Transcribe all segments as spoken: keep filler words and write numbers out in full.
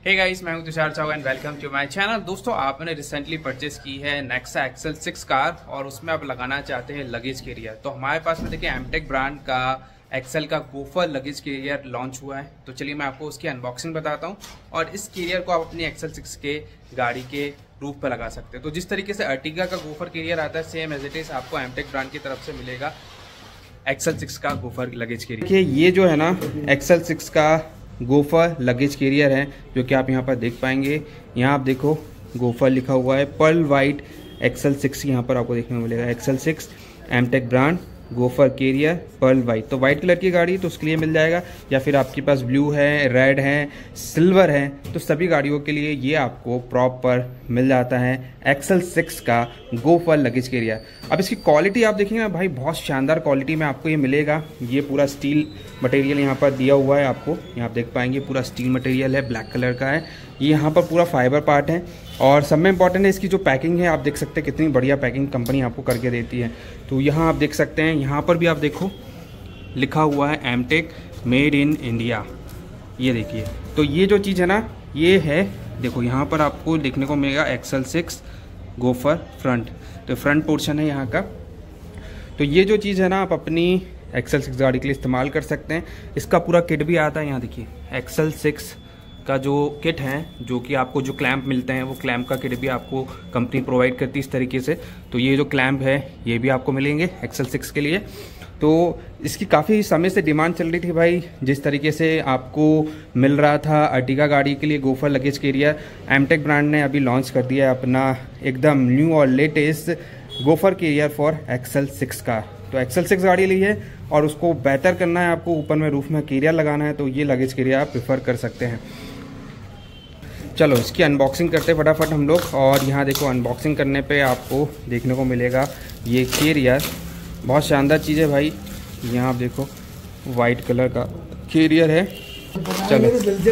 हे guys, मैं हूं Tushar Chauhan and welcome to my channel. दोस्तों, आपने रिसेंटली परचेस की है नेक्सा एक्सेल सिक्स कार और उसमें आप लगाना चाहते हैं लगेज कैरियर। तो हमारे पास में देखिए एमटेक ब्रांड का एक्सेल का गोफर लगेज कैरियर लॉन्च हुआ है। तो चलिए मैं आपको उसकी अनबॉक्सिंग बताता हूं और इस कैरियर को आप अपनी एक्सेल सिक्स के गाड़ी के रूफ पर लगा सकते हैं। तो जिस तरीके से अर्टिगा का गोफर कैरियर आता है, सेम एज इट इज आपको एमटेक ब्रांड की तरफ से मिलेगा एक्सेल सिक्स का गोफर लगेज कैरियर। देखिए ये जो है ना एक्सेल सिक्स का गोफर लगेज कैरियर है, जो कि आप यहाँ पर देख पाएंगे। यहाँ आप देखो गोफर लिखा हुआ है, पर्ल वाइट एक्सेल सिक्स यहाँ पर आपको देखने को मिलेगा। XL six Emtek brand gopher carrier pearl white. तो वाइट कलर की गाड़ी तो उसके लिए मिल जाएगा, या फिर आपके पास ब्लू है, रेड है, सिल्वर है, तो सभी गाड़ियों के लिए ये आपको प्रॉपर मिल जाता है एक्सेल सिक्स का गोफर लगेज कैरियर। अब इसकी क्वालिटी आप देखेंगे ना भाई, बहुत शानदार क्वालिटी में आपको ये मिलेगा। ये पूरा स्टील मटेरियल यहाँ पर दिया हुआ है आपको, यहाँ आप देख पाएंगे पूरा स्टील मटेरियल है, ब्लैक कलर का है। ये यहाँ पर पूरा फाइबर पार्ट है और सब में इम्पॉर्टेंट है इसकी जो पैकिंग है। आप देख सकते हैं कितनी बढ़िया पैकिंग कंपनी आपको करके देती है। तो यहाँ आप देख सकते हैं, यहाँ पर भी आप देखो लिखा हुआ है एमटेक मेड इन इंडिया। ये देखिए, तो ये जो चीज़ है ना, ये है देखो यहाँ पर आपको देखने को मिलेगा एक्सेल सिक्स गोफर फ्रंट। तो फ्रंट पोर्शन है यहाँ का। तो ये जो चीज़ है ना, आप अपनी एक्सेल सिक्स गाड़ी के लिए इस्तेमाल कर सकते हैं। इसका पूरा किट भी आता है। यहाँ देखिए एक्सेल सिक्स का जो किट है, जो कि आपको जो क्लैंप मिलते हैं, वो क्लैंप का किट भी आपको कंपनी प्रोवाइड करती है इस तरीके से। तो ये जो क्लैंप है ये भी आपको मिलेंगे एक्सेल सिक्स के लिए। तो इसकी काफ़ी समय से डिमांड चल रही थी भाई, जिस तरीके से आपको मिल रहा था अर्टिगा गाड़ी के लिए gopher luggage carrier. Emtek brand ने अभी लॉन्च कर दिया है अपना एकदम न्यू और latest gopher carrier for XL six का। तो एक्सेल सिक्स गाड़ी ली है और उसको बेहतर करना है, आपको ऊपर में रूफ में कैरियर लगाना है, तो ये लगेज कैरियर आप प्रेफर कर सकते हैं। चलो इसकी अनबॉक्सिंग करते हैं फटाफट हम लोग। और यहाँ देखो अनबॉक्सिंग करने पे आपको देखने को मिलेगा ये कैरियर, बहुत शानदार चीज़ है भाई। यहाँ आप देखो वाइट कलर का कैरियर है। चलो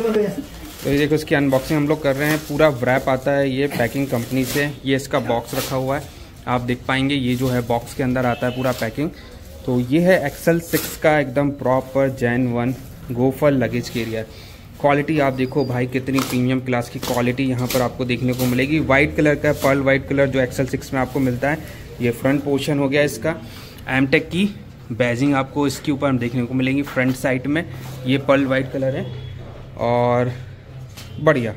तो ये देखो इसकी अनबॉक्सिंग हम लोग कर रहे हैं। पूरा व्रैप आता है ये पैकिंग कंपनी से। ये इसका बॉक्स रखा हुआ है, आप देख पाएंगे। ये जो है बॉक्स के अंदर आता है पूरा पैकिंग। तो ये है एक्सेल सिक्स का एकदम प्रॉपर जैन one gopher luggage carrier. Quality आप देखो भाई, कितनी प्रीमियम क्लास की क्वालिटी यहाँ पर आपको देखने को मिलेगी। वाइट कलर का पर्ल वाइट कलर जो एक्सेल सिक्स में आपको मिलता है। ये फ्रंट पोर्शन हो गया इसका। एमटेक की बैजिंग आपको इसके ऊपर देखने को मिलेंगी फ्रंट साइड में। ये पर्ल वाइट कलर है और बढ़िया।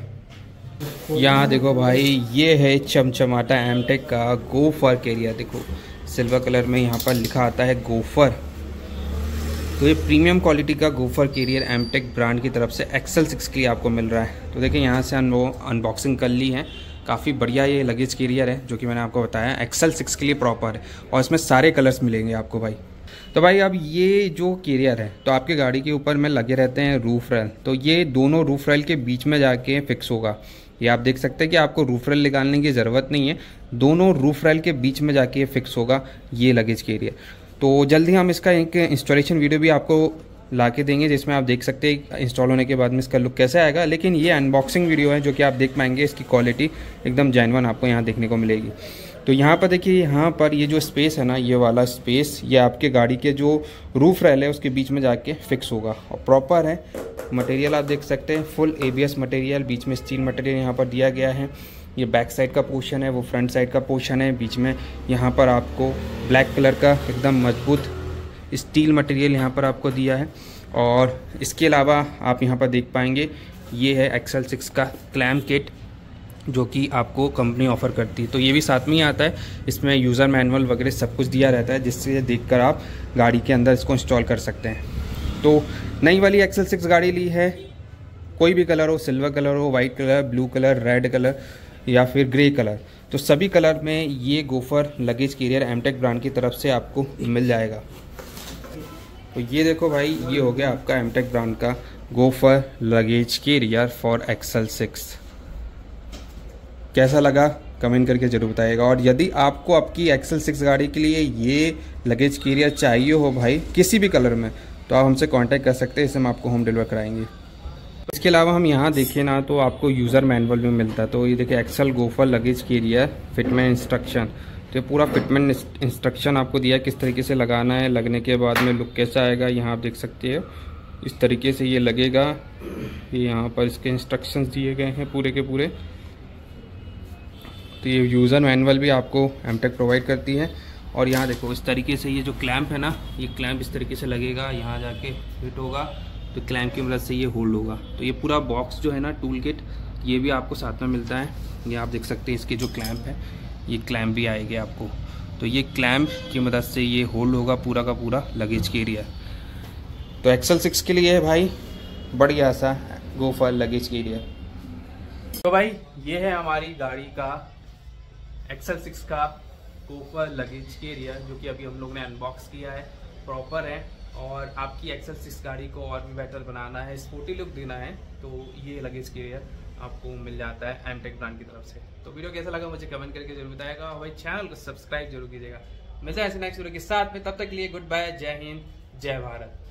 यहाँ देखो भाई, ये है चमचमाटा एमटेक का गोफर कैरियर। देखो सिल्वर कलर में यहाँ पर लिखा आता है गोफर। तो ये प्रीमियम क्वालिटी का गोफर कैरियर एमटेक ब्रांड की तरफ से एक्सेल सिक्स के लिए आपको मिल रहा है। तो देखिए यहाँ से हम लोग अनबॉक्सिंग कर ली है। काफ़ी बढ़िया ये लगेज कैरियर है, जो कि मैंने आपको बताया एक्सेल सिक्स के लिए प्रॉपर है और इसमें सारे कलर्स मिलेंगे आपको भाई। तो भाई अब ये जो कैरियर है, तो आपके गाड़ी के ऊपर में लगे रहते हैं रूफ रेल। तो ये दोनों रूफ रेल के बीच में जाके फिक्स होगा। ये आप देख सकते हैं कि आपको रूफ रेल निकालने की ज़रूरत नहीं है, दोनों रूफ रेल के बीच में जाके फिक्स होगा ये लगेज कैरियर। तो जल्दी हम इसका एक इंस्टॉलेशन वीडियो भी आपको ला के देंगे, जिसमें आप देख सकते हैं इंस्टॉल होने के बाद में इसका लुक कैसे आएगा। लेकिन ये अनबॉक्सिंग वीडियो है, जो कि आप देख पाएंगे। इसकी क्वालिटी एकदम जेन्युइन आपको यहाँ देखने को मिलेगी। तो यहाँ पर देखिए, यहाँ पर ये जो स्पेस है ना, ये वाला स्पेस, ये आपके गाड़ी के जो रूफ रेल है उसके बीच में जाके फिक्स होगा और प्रॉपर है। मटेरियल आप देख सकते हैं, full A B S material, बीच में स्टील मटेरियल यहाँ पर दिया गया है। ये बैक साइड का पोर्शन है, वो फ्रंट साइड का पोर्शन है। बीच में यहाँ पर आपको ब्लैक कलर का एकदम मजबूत स्टील मटेरियल यहाँ पर आपको दिया है। और इसके अलावा आप यहाँ पर देख पाएंगे, ये है एक्सेल सिक्स का क्लैम किट, जो कि आपको कंपनी ऑफ़र करती है। तो ये भी साथ में ही आता है। इसमें यूज़र मैनुअल वगैरह सब कुछ दिया रहता है, जिससे देखकर आप गाड़ी के अंदर इसको इंस्टॉल कर सकते हैं। तो नई वाली एक्सेल सिक्स गाड़ी ली है, कोई भी कलर हो, सिल्वर कलर हो, white colour, blue colour, red colour या फिर ग्रे कलर, तो सभी कलर में ये gopher luggage carrier Emtek brand की तरफ से आपको मिल जाएगा। तो ये देखो भाई, ये हो गया आपका एमटेक ब्रांड का gopher luggage carrier for XL six. कैसा लगा कमेंट करके जरूर बताइएगा। और यदि आपको आपकी एक्सेल सिक्स गाड़ी के लिए ये लगेज कैरियर चाहिए हो भाई, किसी भी कलर में, तो आप हमसे कांटेक्ट कर सकते हैं, इससे हम आपको होम डिलीवर कराएंगे। इसके अलावा हम यहाँ देखिए ना, तो आपको यूज़र मैनुअल भी मिलता है। तो ये देखिए XL gopher luggage carrier fitment instruction. तो पूरा फिटमेंट इंस्ट्रक्शन आपको दिया है, किस तरीके से लगाना है, लगने के बाद में लुक कैसा आएगा, यहाँ आप देख सकते हो। इस तरीके से ये लगेगा। ये यहाँ पर इसके इंस्ट्रक्शंस दिए गए हैं पूरे के पूरे। तो ये यूज़र मैनुअल भी आपको एमटेक प्रोवाइड करती है। और यहाँ देखो इस तरीके से ये जो क्लैंप है ना, ये क्लैंप इस तरीके से लगेगा, यहाँ जाके फिट होगा तो क्लैंप की मदद से ये होल्ड होगा। तो ये पूरा बॉक्स जो है ना टूल किट, ये भी आपको साथ में मिलता है। ये आप देख सकते हैं इसके जो क्लैंप है, ये क्लैंप भी आएगी आपको। तो ये क्लैंप की मदद से ये होल्ड होगा पूरा का पूरा लगेज के एरिया। तो एक्सेल सिक्स के लिए है भाई बढ़िया सा गोफर लगेज के एरिया। तो भाई ये है हमारी गाड़ी का एक्सेल सिक्स का गोफर लगेज के एरिया, जो कि अभी हम लोग ने अनबॉक्स किया है, प्रॉपर है। और आपकी एक्सेल सिक्स गाड़ी को और भी बेटर बनाना है, स्पोर्टी लुक देना है, तो ये लगेज के एरिया आपको मिल जाता है एमटेक ब्रांड की तरफ से। तो वीडियो कैसा लगा मुझे कमेंट करके जरूर बताएगा, और भाई चैनल को सब्सक्राइब जरूर कीजिएगा। मिलते हैं ऐसे नेक्स्ट वीडियो के साथ में, तब तक के लिए गुड बाय, जय हिंद, जय भारत।